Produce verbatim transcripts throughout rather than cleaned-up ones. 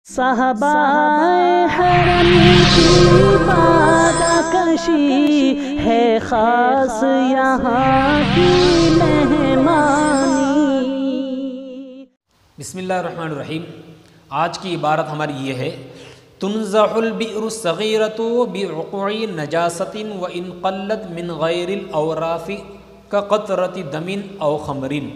साहबाए हरम की बादकशी है खास यहाँ की मेहमानी। बिस्मिल्लाहिर्रहमानिर्रहीम। आज की इबारत हमारी ये है, तुनज़हुल बि'रु सगीरतु बि'उक़ूइ नजासतिन व इन क़ल्लत मिन गैरिल औराफ़ि कक़तरति दमिन औ ख़मरिन।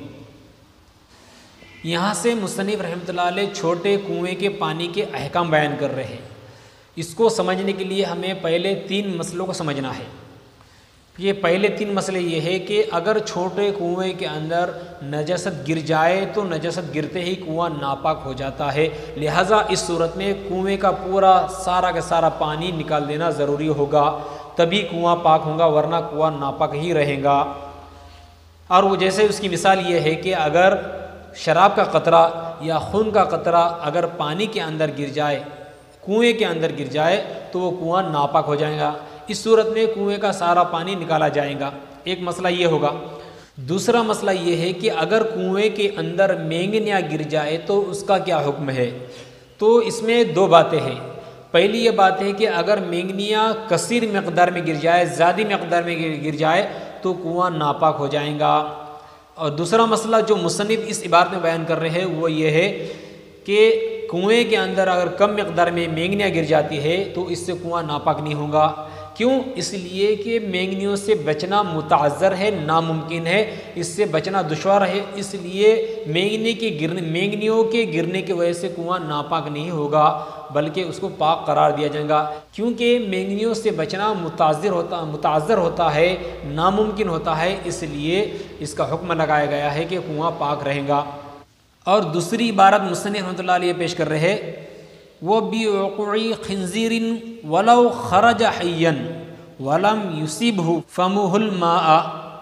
यहाँ से मुसन्निफ़ रहमतुल्लाह अलैह छोटे कुएँ के पानी के अहकाम बयान कर रहे हैं। इसको समझने के लिए हमें पहले तीन मसलों को समझना है। ये पहले तीन मसले ये है कि अगर छोटे कुएँ के अंदर नजासत गिर जाए तो नजासत गिरते ही कुआँ नापाक हो जाता है, लिहाजा इस सूरत में कुएँ का पूरा सारा का सारा पानी निकाल देना ज़रूरी होगा, तभी कुआँ पाक होगा, वरना कुआँ नापाक ही रहेगा। और वो जैसे उसकी मिसाल ये है कि अगर शराब का कतरा या खून का कतरा अगर पानी के अंदर गिर जाए, कुएँ के अंदर गिर जाए, तो वो कुआँ नापाक हो जाएगा। इस सूरत में कुएँ का सारा पानी निकाला जाएगा। एक मसला ये होगा। दूसरा मसला ये है कि अगर कुएँ के अंदर मेंगनिया गिर जाए तो उसका क्या हुक्म है। तो इसमें दो बातें हैं। पहली ये बात है कि अगर मेंगनिया कसीर मकदार में गिर जाए, ज़्यादा मकदार में गिर जाए, तो कुआँ नापाक हो जाएगा। और दूसरा मसला जो मुसन्निफ़ इस इबारत में बयान कर रहे हैं वो ये है कि कुएँ के अंदर अगर कम मकदार में मेंगनिया गिर जाती है तो इससे कुआँ नापाक नहीं होगा। क्यों? इसलिए कि मेंगनियों से बचना मुतअज़्ज़र है, नामुमकिन है, इससे बचना दुश्वार है। इसलिए मेंगनी के गिरने मेंगनियों के गिरने की वजह से कुआँ नापाक नहीं होगा, बल्कि उसको पाक करार दिया जाएगा। क्योंकि मेंगनियों से बचना मुतअज़्ज़र होता मुतअज़्ज़र होता है, नामुमकिन होता है, इसलिए इसका हुक्म लगाया गया है कि कुआँ पाक रहेगा। और दूसरी इबारत मुसन्निफ़ रहमतुल्लाह अलैह पेश कर रहे हैं, वो बिउक़ूइ खिंज़ीरिन वलौ खरज हय्यन वलम युसिबहु फमुहुल माआ।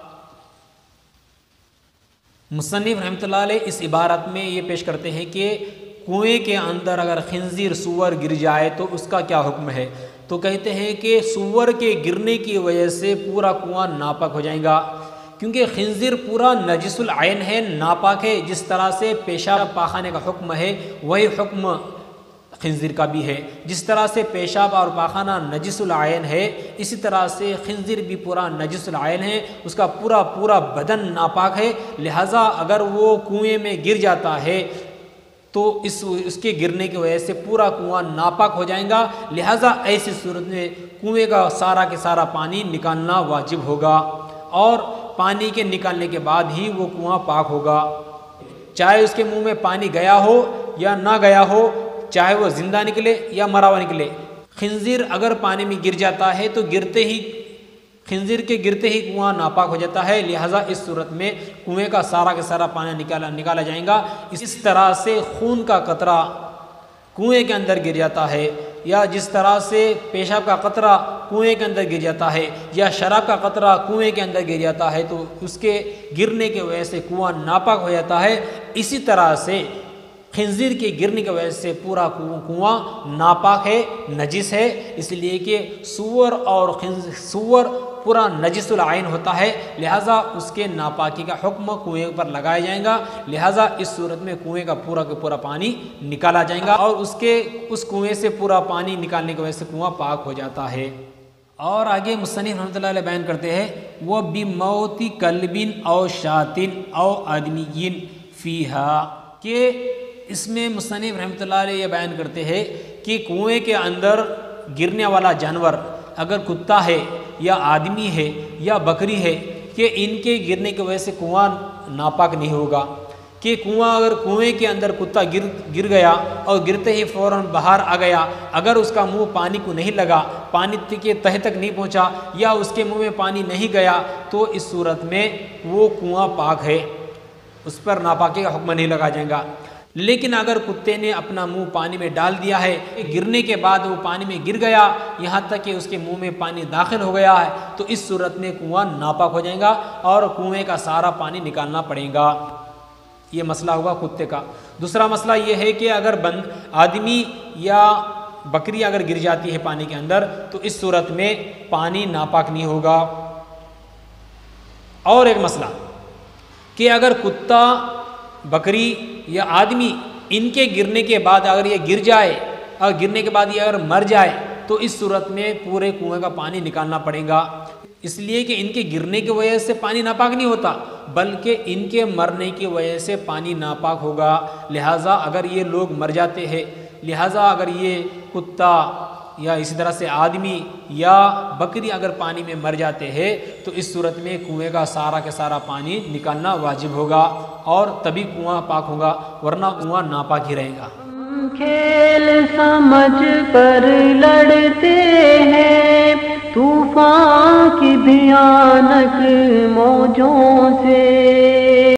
मुसन्निफ़ रहमतुल्लाह अलैह इस इबारत में ये पेश करते हैं कि कुएँ के अंदर अगर खिंज़ीर सूअर गिर जाए तो उसका क्या हुक्म है। तो कहते हैं कि सूअर के गिरने की वजह से पूरा कुआँ नापाक हो जाएगा, क्योंकि खिंज़ीर पूरा नजिसुल आयन है, नापाक है। जिस तरह से पेशाब पाखाने का हुक्म है वही हुक्म खिंज़ीर का भी है। जिस तरह से पेशाब और पाखाना नजिसुल आयन है, इसी तरह से खिंज़ीर भी पूरा नजिसुल आयन है, उसका पूरा पूरा बदन नापाक है। लिहाजा अगर वो कुएं में गिर जाता है तो इस उसके गिरने की वजह से पूरा कुआं नापाक हो जाएगा। लिहाजा ऐसी सूरत में कुएं का सारा के सारा पानी निकालना वाजिब होगा, और पानी के निकालने के बाद ही वो कुआं पाक होगा। चाहे उसके मुंह में पानी गया हो या ना गया हो, चाहे वो ज़िंदा निकले या मरा हुआ निकले। खिंज़ीर अगर पानी में गिर जाता है तो गिरते ही खिंज़ीर के गिरते ही कुआं नापाक हो जाता है। लिहाजा इस सूरत में कुएं का सारा का सारा पानी निकाला निकाला जाएगा। इस तरह से खून का कतरा कुएं के अंदर गिर जाता है, या जिस तरह से पेशाब का कतरा कुएं के अंदर गिर जाता है, या शराब का कतरा कुएं के अंदर गिर जाता है, तो उसके गिरने की वजह से कुआं नापाक हो जाता है। इसी तरह से खिंज़ीर के गिरने की वजह से पूरा कुआं नापाक है, नजिस है, इसलिए कि सूअर और सूअर पूरा नजिसुल आयन होता है। लिहाजा उसके नापाकी का हुक्म कुएं पर लगाया जाएगा। लिहाजा इस सूरत में कुएं का पूरा का पूरा पानी निकाला जाएगा, और उसके उस कुएं से पूरा पानी निकालने की वजह से कुआं पाक हो जाता है। और आगे मुसन्निफ़ रहमतुल्लाह अलैह बयान करते हैं, वो बिमौती कल्बिन औ शातिन औ आदमीयिन फ़ीहा, के इसमें मुसन्निफ़ रहमतुल्लाह अलैह ये बयान करते हैं कि कुएं के अंदर गिरने वाला जानवर अगर कुत्ता है या आदमी है या बकरी है, कि इनके गिरने की वजह से कुआं नापाक नहीं होगा। कि कुआं अगर कुएं के अंदर कुत्ता गिर गिर गया और गिरते ही फ़ौरन बाहर आ गया, अगर उसका मुंह पानी को नहीं लगा, पानी के तह तक नहीं पहुंचा, या उसके मुंह में पानी नहीं गया, तो इस सूरत में वो कुआं पाक है, उस पर नापाकी का हुक्म नहीं लगा जाएगा। लेकिन अगर कुत्ते ने अपना मुंह पानी में डाल दिया है, गिरने के बाद वो पानी में गिर गया, यहाँ तक कि उसके मुंह में पानी दाखिल हो गया है, तो इस सूरत में कुआं नापाक हो जाएगा और कुएं का सारा पानी निकालना पड़ेगा। ये मसला हुआ कुत्ते का। दूसरा मसला ये है कि अगर बंद आदमी या बकरी अगर गिर जाती है पानी के अंदर, तो इस सूरत में पानी नापाक नहीं होगा। और एक मसला कि अगर कुत्ता, बकरी या आदमी ان کے گرنے کے بعد اگر یہ گر جائے اور گرنے کے بعد یہ اگر مر جائے تو اس صورت میں پورے کنویں کا پانی نکالنا پڑے گا، اس لیے کہ ان کے گرنے کی وجہ سے پانی ناپاک نہیں ہوتا بلکہ ان کے مرنے کی وجہ سے پانی ناپاک ہوگا۔ لہٰذا اگر یہ لوگ مر جاتے ہیں، لہٰذا اگر یہ کتا یا اسی طرح سے آدمی یا بکری اگر پانی میں مر جاتے ہیں تو اس صورت میں کنویں کا سارا کے سارا پانی نکالنا واجب ہوگا اور تبھی کنواں پاک ہوگا، ورنہ کنواں ناپاک ہی رہے گا۔ کھیل سمجھ کر لڑتے ہیں طوفان کی بھیانک موجوں سے۔